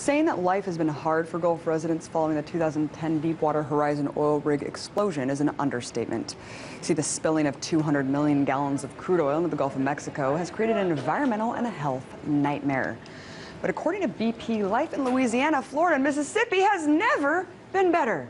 Saying that life has been hard for Gulf residents following the 2010 Deepwater Horizon oil rig explosion is an understatement. See, the spilling of 200 million gallons of crude oil into the Gulf of Mexico has created an environmental and a health nightmare. But according to BP, life in Louisiana, Florida, and Mississippi has never been better.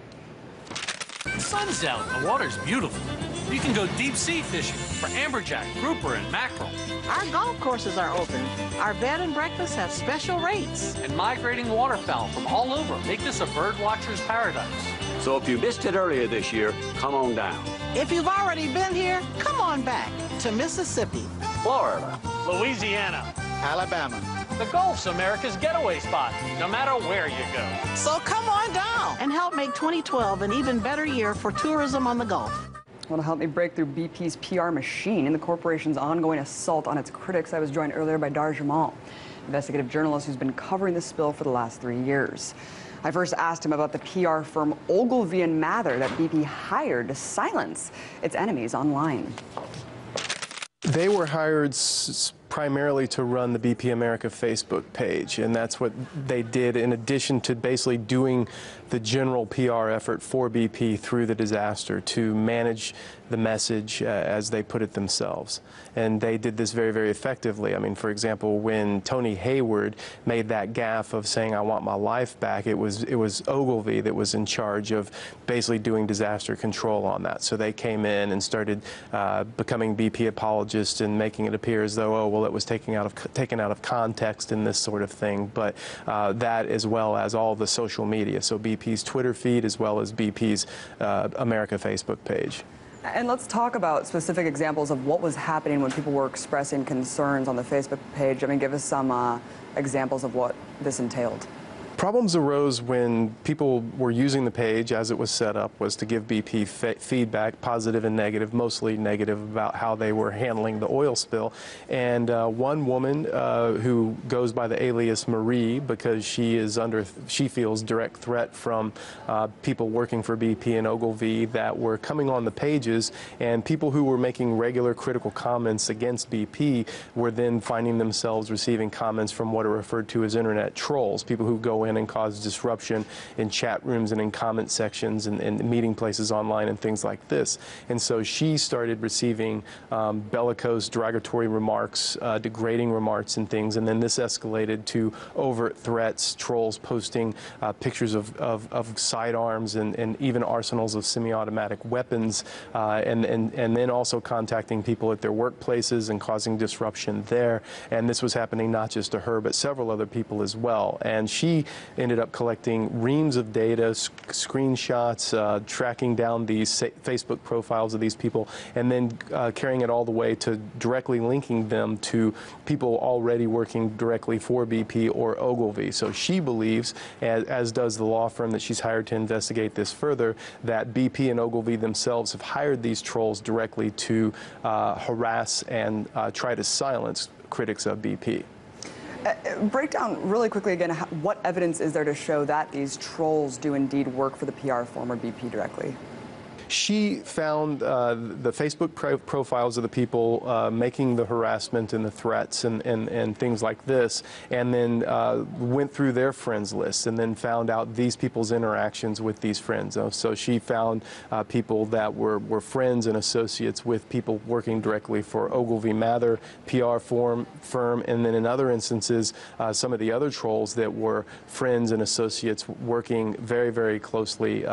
The sun's out, the water's beautiful. You can go deep sea fishing for amberjack, grouper, and mackerel. Our golf courses are open. Our bed and breakfast have special rates. And migrating waterfowl from all over make this a bird watcher's paradise. So if you missed it earlier this year, come on down. If you've already been here, come on back to Mississippi, Florida, Louisiana, Alabama. The Gulf's America's getaway spot, no matter where you go. so come on down and help make 2012 an even better year for tourism on the Gulf. Well, to help me break through BP's PR machine and the corporation's ongoing assault on its critics, I was joined earlier by Dahr Jamail, investigative journalist who's been covering the spill for the last 3 years. I first asked him about the PR firm Ogilvy and Mather that BP hired to silence its enemies online. They were hired primarily to run the BP America Facebook page, and that's what they did in addition to basically doing the general PR effort for BP through the disaster to manage the message as they put it themselves. And they did this very, very effectively. I mean, for example, when Tony Hayward made that gaffe of saying, "I want my life back," it was Ogilvy that was in charge of basically doing disaster control on that. So they came in and started becoming BP apologists and making it appear as though, oh, well, it was taken out of context and this sort of thing. But that, as well as all the social media, so BP's Twitter feed as well as BP's America Facebook page. And let's talk about specific examples of what was happening when people were expressing concerns on the Facebook page. I mean, give us some examples of what this entailed. Problems arose when people were using the page as it was set up was to give BP feedback, positive and negative, mostly negative, about how they were handling the oil spill. And one woman who goes by the alias Marie, because she feels direct threat from people working for BP and Ogilvy that were coming on the pages, and people who were making regular critical comments against BP were then finding themselves receiving comments from what are referred to as internet trolls, people who go in and cause disruption in chat rooms and in comment sections and meeting places online and things like this. And so she started receiving bellicose, derogatory remarks, degrading remarks and things, and then this escalated to overt threats, trolls posting pictures of sidearms and even arsenals of semi-automatic weapons, and then also contacting people at their workplaces and causing disruption there. And this was happening not just to her, but several other people as well. And she ended up collecting reams of data, screenshots, tracking down these Facebook profiles of these people, and then carrying it all the way to directly linking them to people already working directly for BP or Ogilvy. So she believes, as does the law firm that she's hired to investigate this further, that BP and Ogilvy themselves have hired these trolls directly to harass and try to silence critics of BP. Break down really quickly again, what evidence is there to show that these trolls do indeed work for the PR firm or BP directly? She found the Facebook profiles of the people making the harassment and the threats and things like this, and then went through their friends list and then found out these people's interactions with these friends. So she found people that were friends and associates with people working directly for Ogilvy Mather PR firm, and then in other instances, some of the other trolls that were friends and associates working very, very closely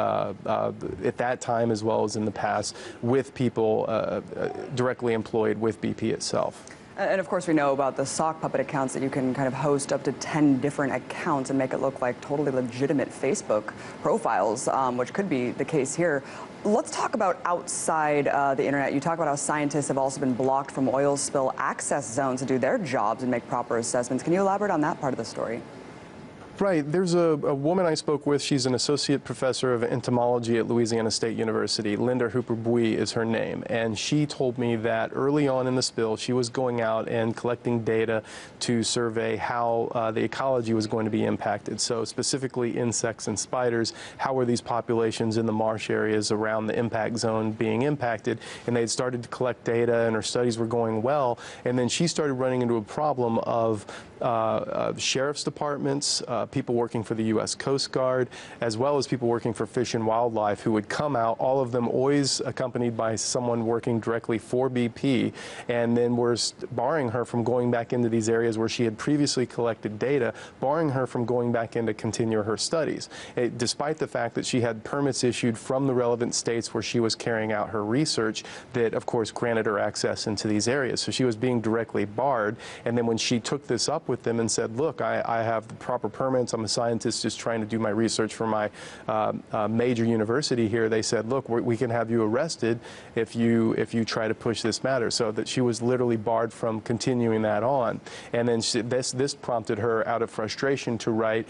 at that time as well as in the past with people directly employed with BP itself. And of course we know about the sock puppet accounts that you can kind of host up to 10 different accounts and make it look like totally legitimate Facebook profiles, which could be the case here. Let's talk about outside the internet. You talk about how scientists have also been blocked from oil spill access zones to do their jobs and make proper assessments. Can you elaborate on that part of the story? Right. There's a woman I spoke with. She's an associate professor of entomology at Louisiana State University. Linda Hooper-Bui is her name. And she told me that early on in the spill, she was going out and collecting data to survey how the ecology was going to be impacted. So specifically insects and spiders, how were these populations in the marsh areas around the impact zone being impacted? And they'd started to collect data and her studies were going well. And then she started running into a problem of sheriff's departments, people working for the U.S. Coast Guard, as well as people working for Fish and Wildlife who would come out, all of them always accompanied by someone working directly for BP, and then were barring her from going back into these areas where she had previously collected data, barring her from going back in to continue her studies, despite the fact that she had permits issued from the relevant states where she was carrying out her research that, of course, granted her access into these areas. So she was being directly barred, and then when she took this up with them and said, look, I have the proper permits, I'm a scientist just trying to do my research for my major university here, they said, look, we can have you arrested if you try to push this matter. So that she was literally barred from continuing that on. And then this prompted her, out of frustration, to write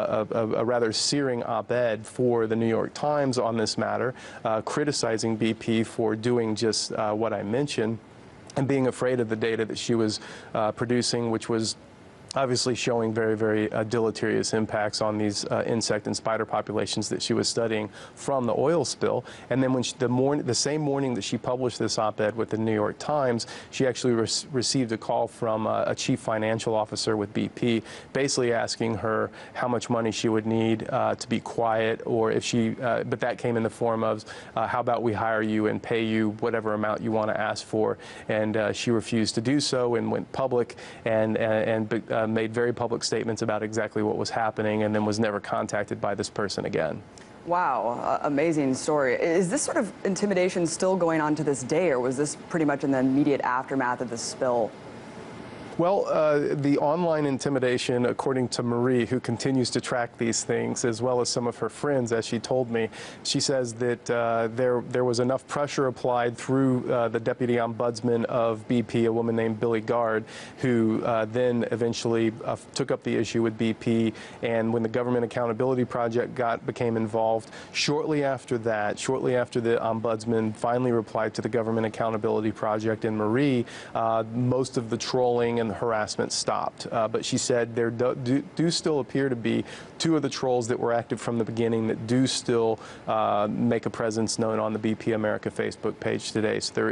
a rather searing op-ed for the New York Times on this matter, criticizing BP for doing just what I mentioned and being afraid of the data that she was producing, which was obviously showing very, very deleterious impacts on these insect and spider populations that she was studying from the oil spill. And then when the same morning that she published this op-ed with the New York Times, she actually received a call from a chief financial officer with BP, basically asking her how much money she would need to be quiet, or if she, but that came in the form of, how about we hire you and pay you whatever amount you want to ask for. And she refused to do so and went public and made very public statements about exactly what was happening, and then was never contacted by this person again. Wow, amazing story. Is this sort of intimidation still going on to this day, or was this pretty much in the immediate aftermath of the spill? Well, the online intimidation, according to Marie, who continues to track these things, as well as some of her friends, as she told me, she says that there was enough pressure applied through the deputy ombudsman of BP, a woman named Billy Gard, who then eventually took up the issue with BP. And when the Government Accountability Project became involved, shortly after that, shortly after the ombudsman finally replied to the Government Accountability Project and Marie, most of the trolling and the harassment stopped. But she said there do still appear to be two of the trolls that were active from the beginning that do still make a presence known on the BP America Facebook page today. So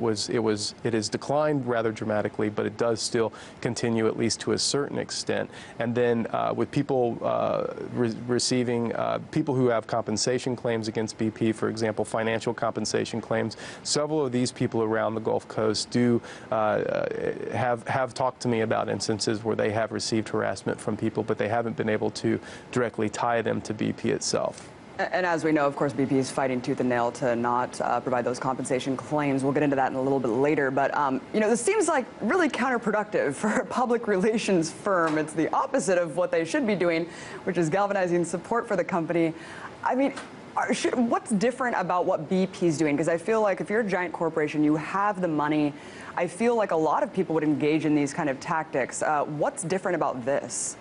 it has declined rather dramatically, but it does still continue, at least to a certain extent. And then with people receiving, people who have compensation claims against BP, for example, financial compensation claims, several of these people around the Gulf Coast do have talked to me about instances where they have received harassment from people, but they haven't been able to directly tie them to BP itself. And as we know, of course, BP is fighting tooth and nail to not provide those compensation claims. We'll get into that in a little bit later. But, you know, this seems like really counterproductive for a public relations firm. It's the opposite of what they should be doing, which is galvanizing support for the company. I mean, what's different about what BP's doing? Because I feel like if you're a giant corporation, you have the money. I feel like a lot of people would engage in these kind of tactics. What's different about this?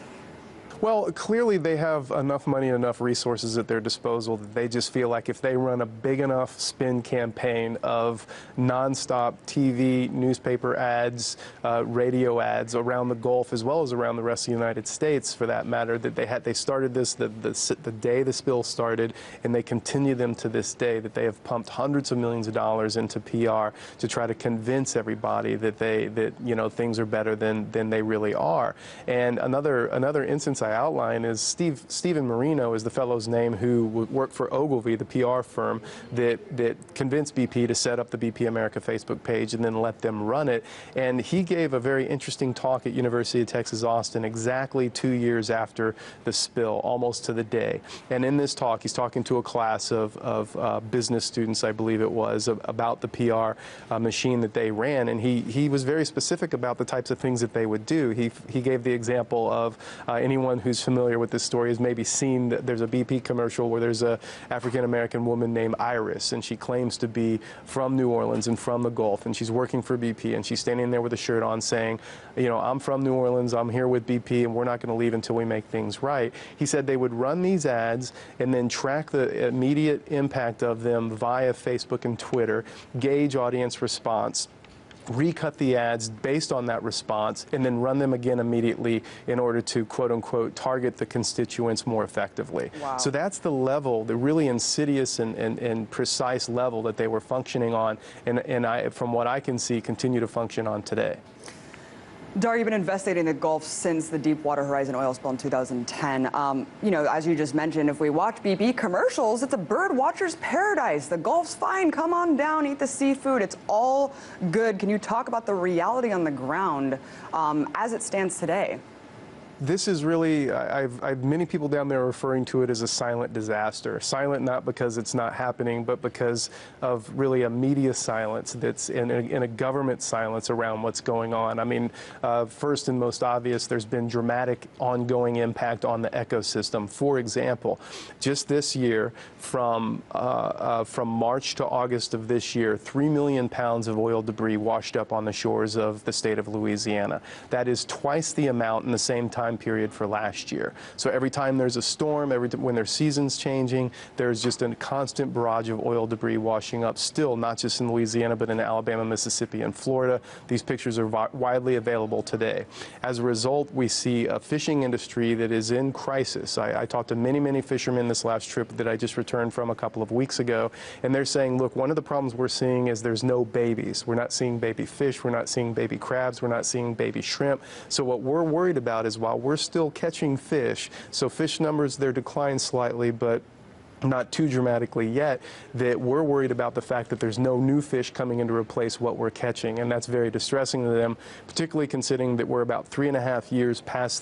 Well, clearly they have enough money and enough resources at their disposal that they just feel like if they run a big enough spin campaign of nonstop TV, newspaper ads, radio ads around the Gulf, as well as around the rest of the United States, for that matter, that they started this the day the spill started, and they continue them to this day, that they have pumped hundreds of millions of dollars into PR to try to convince everybody that you know, things are better than they really are. And another instance I outline is Stephen Marino is the fellow's name who worked for Ogilvy, the PR firm that convinced BP to set up the BP America Facebook page and then let them run it. And he gave a very interesting talk at University of Texas Austin exactly 2 years after the spill, almost to the day. And in this talk, he's talking to a class of business students, I believe it was, about the PR machine that they ran. And he was very specific about the types of things that they would do. He gave the example of anyone who's familiar with this story has maybe seen that there's a BP commercial where there's a African-American woman named Iris, and she claims to be from New Orleans and from the Gulf, and she's working for BP, and she's standing there with a shirt on saying, you know, I'm from New Orleans, I'm here with BP, and we're not going to leave until we make things right. He said they would run these ads and then track the immediate impact of them via Facebook and Twitter, gauge audience response, recut the ads based on that response, and then run them again immediately in order to, quote unquote, target the constituents more effectively. Wow. So that's the level, the really insidious and precise level that they were functioning on, and I, from what I can see, continue to function on today. Dahr, you've been investigating the Gulf since the Deepwater Horizon oil spill in 2010. You know, as you just mentioned, if we watch BP commercials, it's a bird watcher's paradise. The Gulf's fine. Come on down, eat the seafood. It's all good. Can you talk about the reality on the ground as it stands today? This is really, I've many people down there referring to it as a silent disaster. Silent not because it's not happening, but because of really a media silence that's in a government silence around what's going on. I mean, first and most obvious, there's been dramatic ongoing impact on the ecosystem. For example, just this year, from March to August of this year, 3 million pounds of oil debris washed up on the shores of the state of Louisiana. That is twice the amount in the same time period for last year. So every time there's a storm, when there's seasons changing, there's just a constant barrage of oil debris washing up still, not just in Louisiana, but in Alabama, Mississippi, and Florida. These pictures are widely available today. As a result, we see a fishing industry that is in crisis. I talked to many fishermen this last trip that I just returned from a couple of weeks ago, and they're saying, look, one of the problems we're seeing is there's no babies. We're not seeing baby fish. We're not seeing baby crabs. We're not seeing baby shrimp. So what we're worried about is while we're still catching fish, so fish numbers, they're declined slightly, but not too dramatically yet, that we're worried about the fact that there's no new fish coming in to replace what we're catching, and that's very distressing to them, particularly considering that we're about 3.5 years past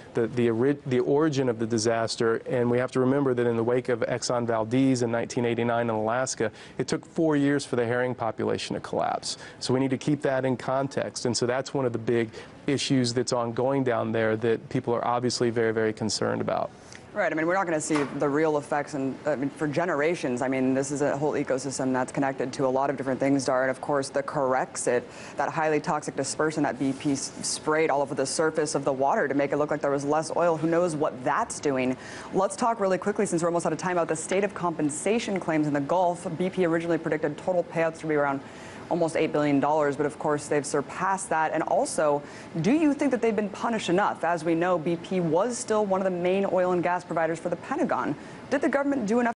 the origin of the disaster. And we have to remember that in the wake of Exxon Valdez in 1989 in Alaska, it took 4 years for the herring population to collapse. So we need to keep that in context, and so that's one of the big issues that's ongoing down there that people are obviously very concerned about. Right. I mean, we're not going to see the real effects for generations. I mean, this is a whole ecosystem that's connected to a lot of different things, Dahr. And of course, the Corexit, that highly toxic dispersant that BP sprayed all over the surface of the water to make it look like there was less oil. Who knows what that's doing? Let's talk really quickly, since we're almost out of time, about the state of compensation claims in the Gulf. BP originally predicted total payouts to be around almost $8 billion, but of course they've surpassed that. And also, do you think that they've been punished enough? As we know, BP was still one of the main oil and gas providers for the Pentagon. Did the government do enough